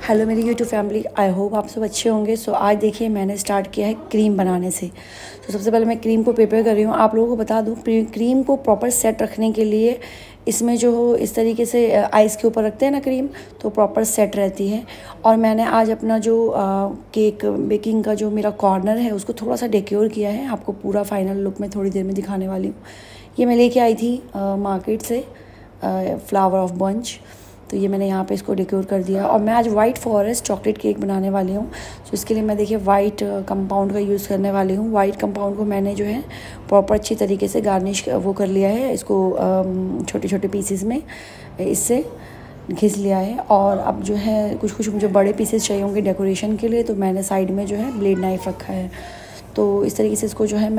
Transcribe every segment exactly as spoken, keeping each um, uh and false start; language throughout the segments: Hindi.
हेलो मेरी यूट्यूब फैमिली, आई होप आप सब अच्छे होंगे। सो so, आज देखिए मैंने स्टार्ट किया है क्रीम बनाने से। तो so, सबसे पहले मैं क्रीम को प्रिपेयर कर रही हूँ। आप लोगों को बता दूँ, क्रीम को प्रॉपर सेट रखने के लिए इसमें जो हो इस तरीके से आइस के ऊपर रखते हैं ना क्रीम, तो प्रॉपर सेट रहती है। और मैंने आज अपना जो आ, केक बेकिंग का जो मेरा कॉर्नर है उसको थोड़ा सा डेकोर किया है। आपको पूरा फाइनल लुक मैं थोड़ी देर में दिखाने वाली हूँ। ये मैं लेके आई थी आ, मार्केट से, फ्लावर ऑफ बंच। तो ये मैंने यहाँ पे इसको डेकोर कर दिया। और मैं आज वाइट फॉरेस्ट चॉकलेट केक बनाने वाली हूँ। तो इसके लिए मैं देखिए वाइट कंपाउंड का यूज़ करने वाली हूँ। वाइट कंपाउंड को मैंने जो है प्रॉपर अच्छी तरीके से गार्निश वो कर लिया है, इसको छोटे छोटे पीसेस में इससे घिस लिया है। और अब जो है कुछ कुछ मुझे बड़े पीसेस चाहिए होंगे डेकोरेशन के लिए, तो मैंने साइड में जो है ब्लेड नाइफ़ रखा है। तो इस तरीके से इसको जो है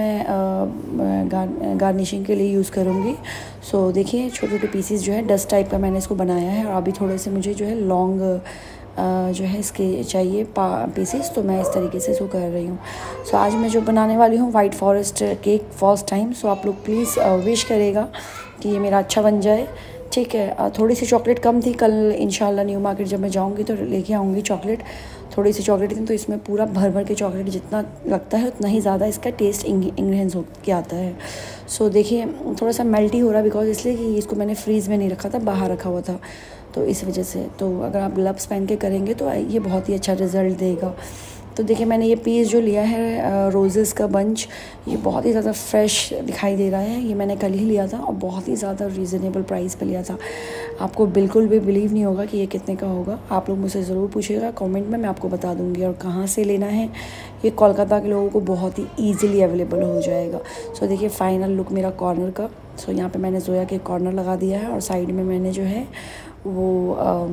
मैं गार, गार्निशिंग के लिए यूज़ करूँगी। सो देखिए छोटे छोटे पीसेस जो है डस्ट टाइप का मैंने इसको बनाया है। और अभी थोड़े से मुझे जो है लॉन्ग जो है इसके चाहिए पा पीसेस, तो मैं इस तरीके से इसको कर रही हूँ। सो आज मैं जो बनाने वाली हूँ white forest cake first time. So आप लोग प्लीज़ विश करेगा कि ये मेरा अच्छा बन जाए, ठीक है। थोड़ी सी चॉकलेट कम थी, कल इंशाल्लाह न्यू मार्केट जब मैं जाऊंगी तो लेके आऊँगी चॉकलेट। थोड़ी सी चॉकलेट थी, तो इसमें पूरा भर भर के चॉकलेट जितना लगता है उतना ही ज़्यादा इसका टेस्ट इंग्रेडिएंट्स हो के आता है। सो देखिए थोड़ा सा मेल्टी हो रहा है, बिकॉज इसलिए कि इसको मैंने फ्रीज़ में नहीं रखा था, बाहर रखा हुआ था, तो इस वजह से। तो अगर आप ग्लव्स पहन के करेंगे तो ये बहुत ही अच्छा रिज़ल्ट देगा। तो देखिए मैंने ये पीस जो लिया है रोज़ेस का बंच, ये बहुत ही ज़्यादा फ्रेश दिखाई दे रहा है। ये मैंने कल ही लिया था और बहुत ही ज़्यादा रीज़नेबल प्राइस पे लिया था। आपको बिल्कुल भी बिलीव नहीं होगा कि ये कितने का होगा। आप लोग मुझसे ज़रूर पूछिएगा कमेंट में, मैं आपको बता दूँगी। और कहाँ से लेना है ये कोलकाता के लोगों को बहुत ही ईजिली अवेलेबल हो जाएगा। सो देखिए फाइनल लुक मेरा कॉर्नर का। सो यहाँ पर मैंने जोया के कॉर्नर लगा दिया है और साइड में मैंने जो है वो आ,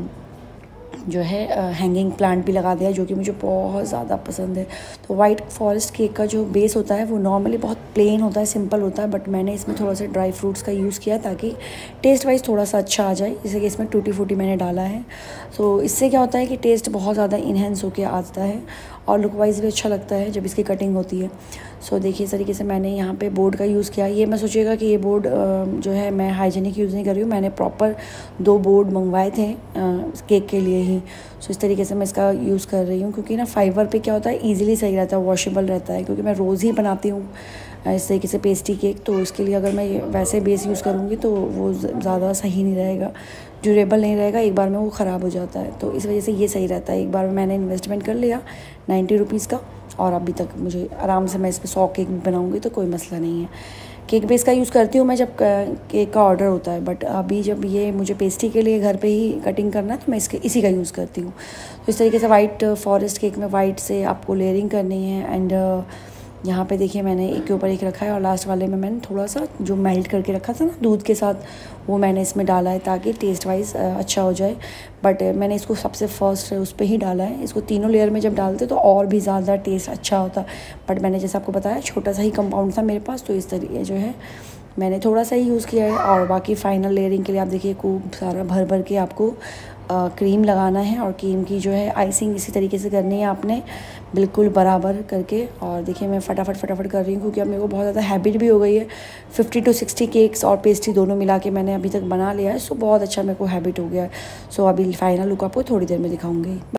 जो है हैंगिंग प्लांट भी लगा दिया, जो कि मुझे बहुत ज़्यादा पसंद है। तो वाइट फॉरेस्ट केक का जो बेस होता है वो नॉर्मली बहुत प्लेन होता है, सिंपल होता है, बट मैंने इसमें थोड़ा सा ड्राई फ्रूट्स का यूज़ किया ताकि टेस्ट वाइज थोड़ा सा अच्छा आ जाए। जैसे कि इसमें टूटी फूटी मैंने डाला है। तो इससे क्या होता है कि टेस्ट बहुत ज़्यादा इन्हेंस होकर आता है और लुक वाइज भी अच्छा लगता है जब इसकी कटिंग होती है। सो देखिए इस तरीके से मैंने यहाँ पे बोर्ड का यूज़ किया। ये मैं सोचिएगा कि ये बोर्ड जो है मैं हाइजीनिक यूज़ नहीं कर रही हूँ, मैंने प्रॉपर दो बोर्ड मंगवाए थे केक के लिए ही। सो इस तरीके से मैं इसका यूज़ कर रही हूँ, क्योंकि ना फाइबर पे क्या होता है ईजिली सही रहता है, वॉशेबल रहता है। क्योंकि मैं रोज़ ही बनाती हूँ इस तरीके से पेस्ट्री केक, तो इसके लिए अगर मैं वैसे बेस यूज़ करूँगी तो वो ज़्यादा सही नहीं रहेगा, ड्यूरेबल नहीं रहेगा, एक बार में वो ख़राब हो जाता है। तो इस वजह से ये सही रहता है। एक बार में मैंने इन्वेस्टमेंट कर लिया नाइन्टी रुपीज़ का, और अभी तक मुझे आराम से मैं इस पर सौ केक भी बनाऊँगी तो कोई मसला नहीं है। केक बेस का यूज़ करती हूँ मैं जब केक का ऑर्डर होता है, बट अभी जब ये मुझे पेस्ट्री के लिए घर पे ही कटिंग करना है तो मैं इसके इसी का यूज़ करती हूँ। तो इस तरीके से वाइट फॉरेस्ट केक में वाइट से आपको लेयरिंग करनी है। एंड यहाँ पे देखिए मैंने एक के ऊपर एक रखा है और लास्ट वाले में मैंने थोड़ा सा जो मेल्ट करके रखा था ना दूध के साथ, वो मैंने इसमें डाला है ताकि टेस्ट वाइज अच्छा हो जाए। बट मैंने इसको सबसे फर्स्ट उस पर ही डाला है। इसको तीनों लेयर में जब डालते तो और भी ज़्यादा टेस्ट अच्छा होता, बट मैंने जैसे आपको बताया छोटा सा ही कंपाउंड था मेरे पास, तो इस तरीके जो है मैंने थोड़ा सा ही यूज़ किया है। और बाकी फाइनल लेयरिंग के लिए आप देखिए खूब सारा भर भर के आपको आ, क्रीम लगाना है। और क्रीम की जो है आइसिंग इसी तरीके से करनी है आपने, बिल्कुल बराबर करके। और देखिए मैं फटाफट फटाफट कर रही हूँ, क्योंकि अब मेरे को बहुत ज़्यादा हैबिट भी हो गई है। फिफ्टी टू सिक्सटी केक्स और पेस्ट्री दोनों मिला के मैंने अभी तक बना लिया है। सो बहुत अच्छा मेरे को हैबिट हो गया है। सो अभी फाइनल लुक आपको थोड़ी देर में दिखाऊँगी।